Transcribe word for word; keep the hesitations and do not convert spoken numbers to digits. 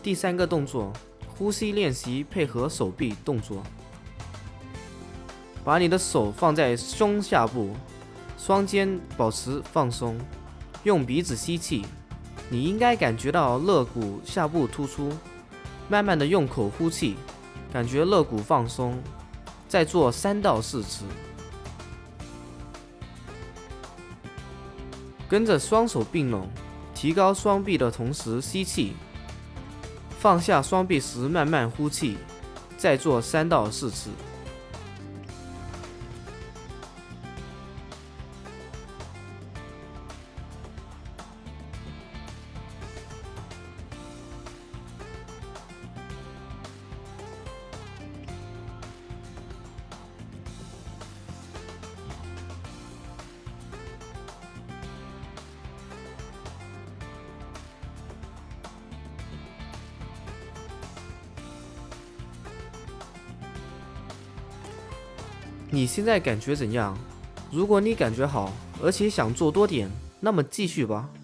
第三个动作，呼吸练习配合手臂动作。把你的手放在胸下部，双肩保持放松，用鼻子吸气，你应该感觉到肋骨下部突出。慢慢的用口呼气，感觉肋骨放松。再做三到四次。跟着双手并拢，提高双臂的同时吸气，放下双臂时慢慢呼气，再做三到四次。你现在感觉怎样？如果你感觉好，而且想做多点，那么继续吧。